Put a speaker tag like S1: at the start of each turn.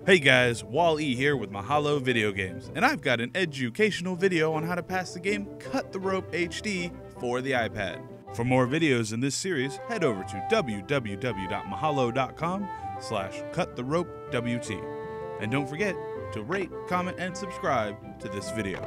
S1: Hey guys, Wall-E here with Mahalo Video Games, and I've got an educational video on how to pass the game Cut the Rope HD for the iPad. For more videos in this series, head over to www.mahalo.com/cuttheropewt. And don't forget to rate, comment, and subscribe to this video.